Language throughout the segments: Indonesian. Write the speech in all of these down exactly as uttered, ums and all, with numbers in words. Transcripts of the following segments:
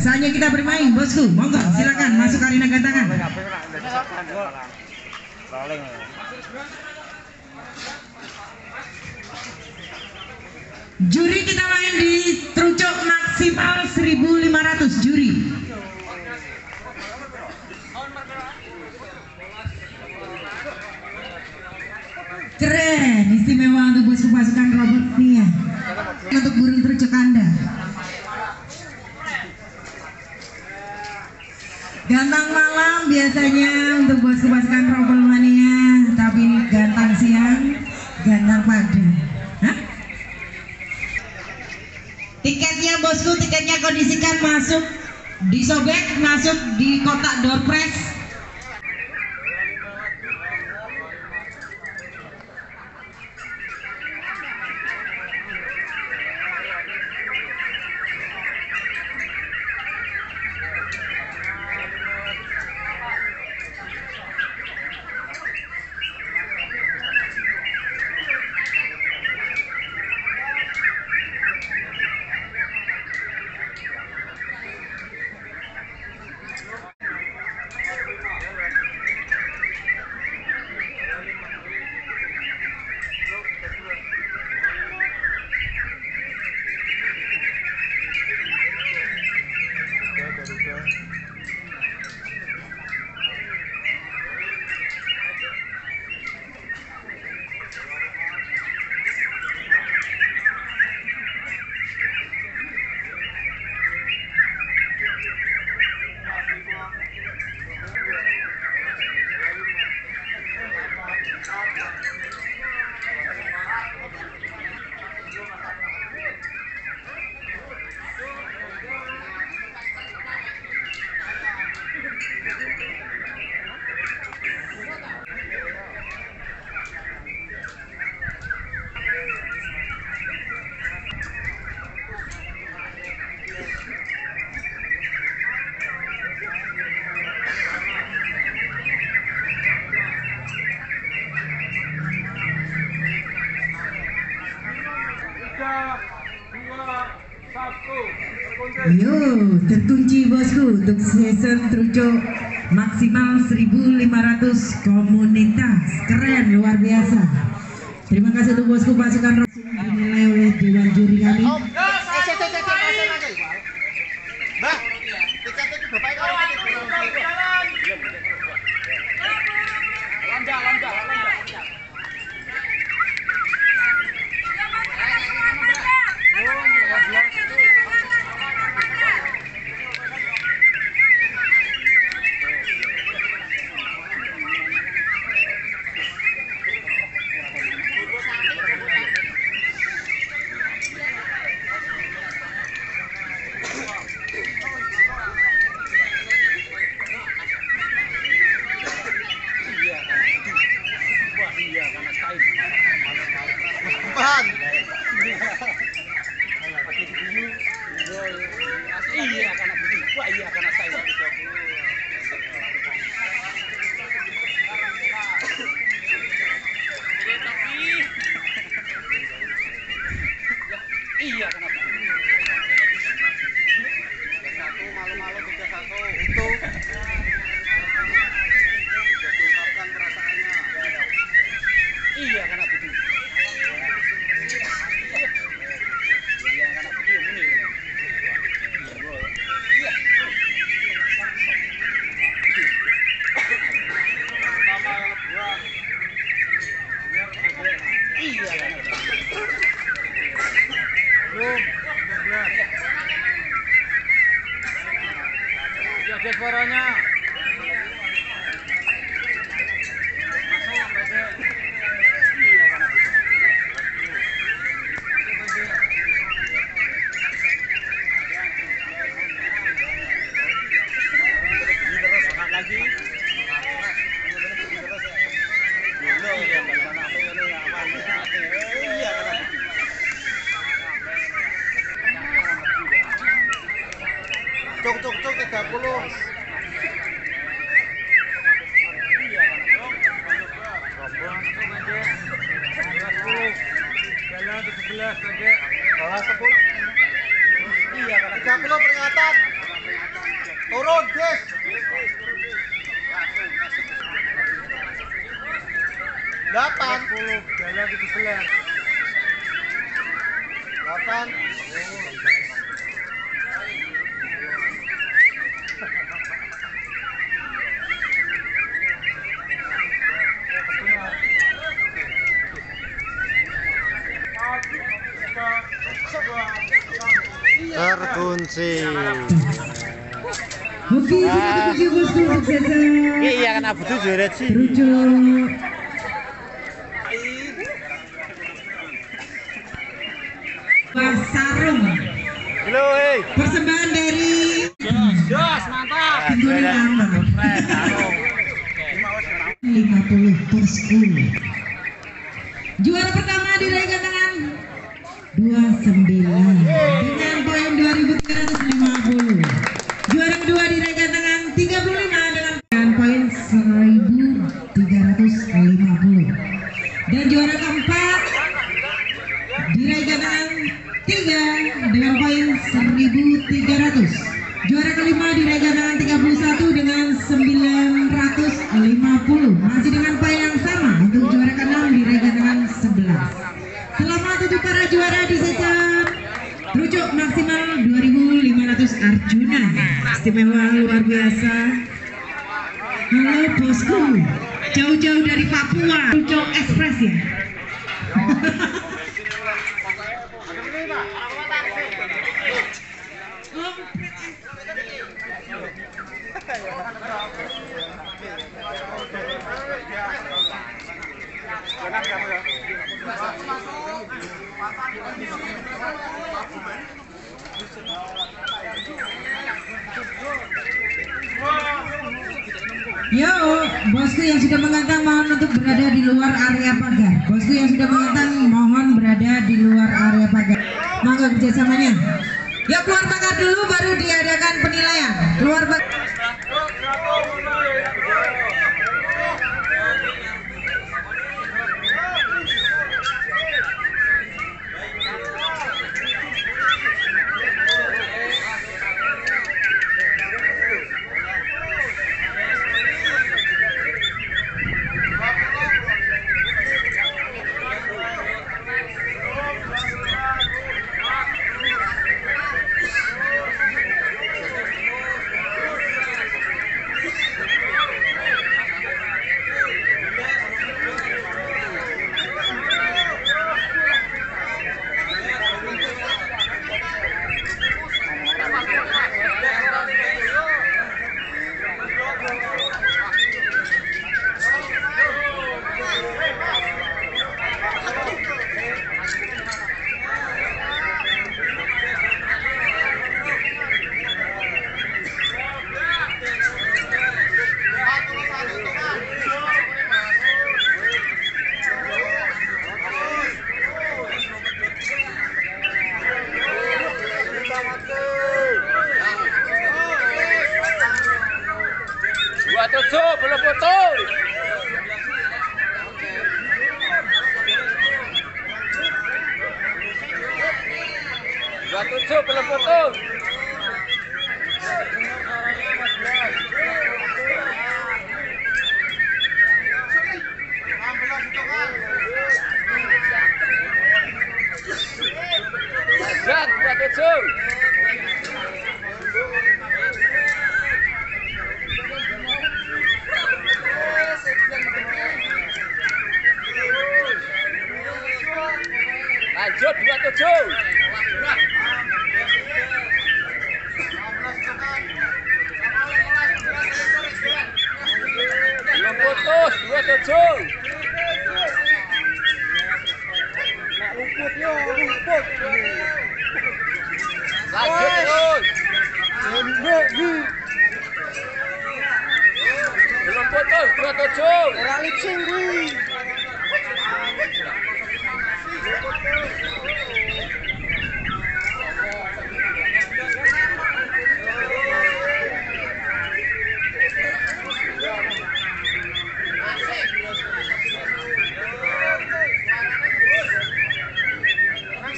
Saatnya kita bermain, bosku. Monggo, silakan masuk arena gantangan. Juri kita main di trucuk maksimal seribu lima ratus juri. Keren, istimewa untuk bosku pasukan robot nih ya. Untuk burung trucuk Anda. Gantang malam biasanya untuk bosku pasukan robot mania, tapi ini gantang siang, gantang pagi. Hah? Tiketnya bosku, tiketnya kondisikan masuk, disobek, masuk di kotak door prize. Yo, terkunci bosku untuk season trucuk maksimal seribu lima ratus komunitas. Keren, luar biasa. Terima kasih untuk bosku pasukan robot dinilai oleh dewan juri kami. Iya karena begitu. Wah iya karena saya. Iya karena begitu. Satu malu-malu tiga satu itu. Sudah diungkapkan perasaannya. Iya karena begitu. Iya karena begitu ini. Ada suaranya. Cuk cuk cuk tiga puluh. Jalan tujuh belas aja. Bawah sepuluh. Iya, tiga puluh peringatan. Turun, guys. Delapan puluh, jalan di sebelah. Delapan. Terkunci. Oke, kita tunggu bosku untuk sesa. Iya kan Abu tuh juara sih. Terucuk. Sarung. Halo, hei. Persembahan dari Jos, mantap. Pintunya aman. lima puluh bosku. Juara pertama diraihkan dengan dua puluh sembilan dengan poin dua ribu tiga ratus lima puluh. Juara kedua diraihkan dengan tiga puluh lima dengan poin seribu tiga ratus lima puluh. Dan juara keempat diraihkan dengan tiga dengan poin seribu tiga ratus. Juara kelima diraihkan dengan tiga puluh satu dengan sembilan ratus lima puluh. Masih dengan poin yang sama untuk juara keenam diraihkan dengan sebelas. Selamat untuk para juara di session terucuk maksimal dua ribu lima ratus Arjuna. Istimewa luar biasa. Halo bosku, jauh-jauh dari Papua. Terucuk Express ya. Yo, bosku yang sudah mengantar mohon untuk berada di luar area pagar. Bosku yang sudah mengantar mohon berada di luar area pagar. Mangga kerjasamanya. Ya keluar pagar dulu baru diadakan penilaian. Keluar pagar. Dua tujuh belum putus. Dua tujuh belum putus. Dan dua tujuh. Lanjut dua tujuh. Belum putus dua tujuh. Rumputnya rumput. Lanjut terus. Belum putus dua tujuh. Orang lipsing gue.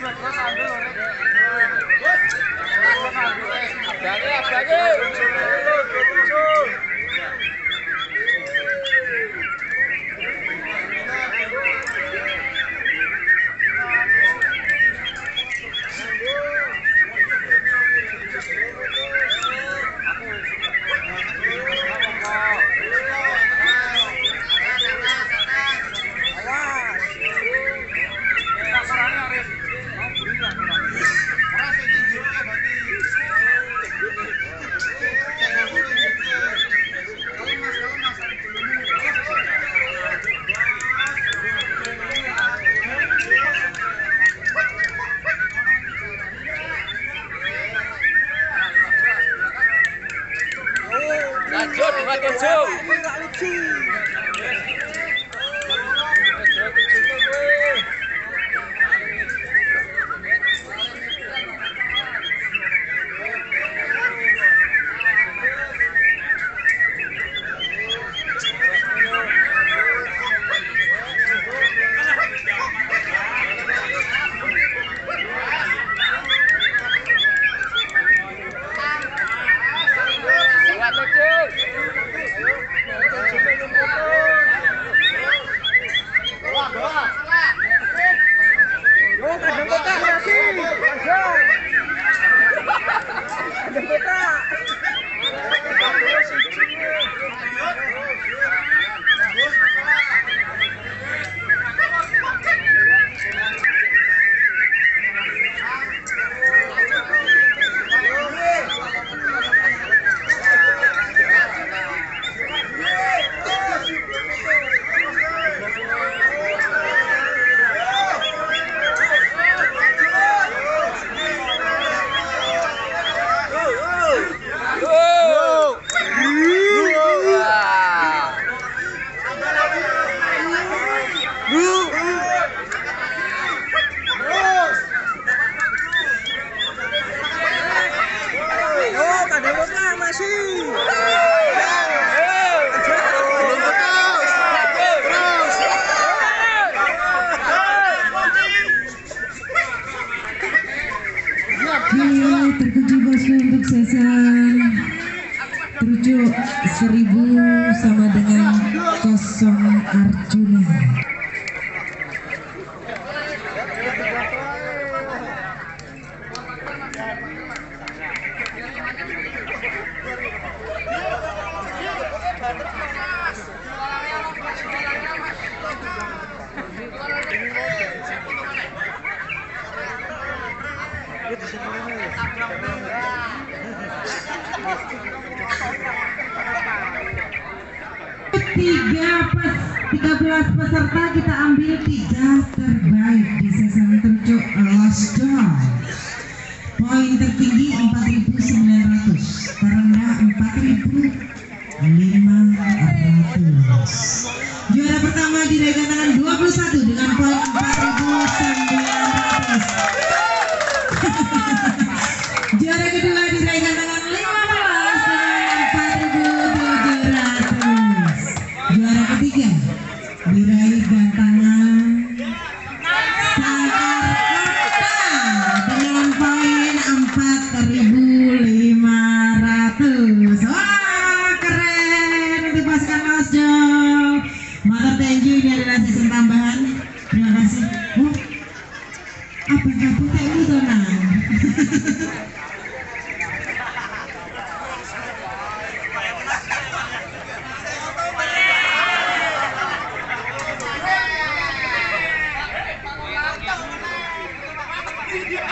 Abangnya, abangnya. Lanjut dua tujuh. Terkunci bosku untuk season tujuh seribu sama dengan kosong Arjuna. Tiga pas tiga belas peserta kita ambil tiga terbaik di season tujuh Lost Doll. Poin tertinggi empat ribu sembilan ratus, terendah empat ribu lima ratus. Juara pertama diraih tangan dua puluh satu dengan poin empat ribu sembilan ratus. Juara kedua diraih tangan lima belas dengan empat ribu tujuh ratus. Juara ketiga diraih gantangan Sakarta dengan poin empat ribu lima ratus. Wah, keren untuk pasukan Lost. Mother thank you, ini adalah season tambahan. Terima kasih. Oh, apa kamu tak itu tenang? Yeah.